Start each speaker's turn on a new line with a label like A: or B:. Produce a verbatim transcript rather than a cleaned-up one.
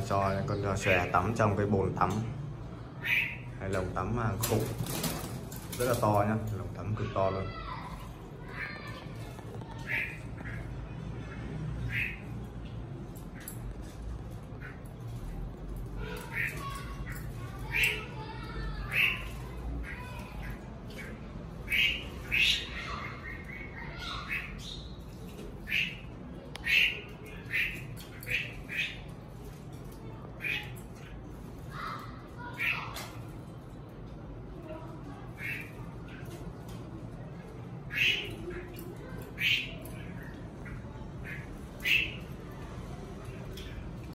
A: cho con xòe tắm trong cái bồn tắm hay lồng tắm hàng khủng rất là to nhá, lồng tắm cực to luôn.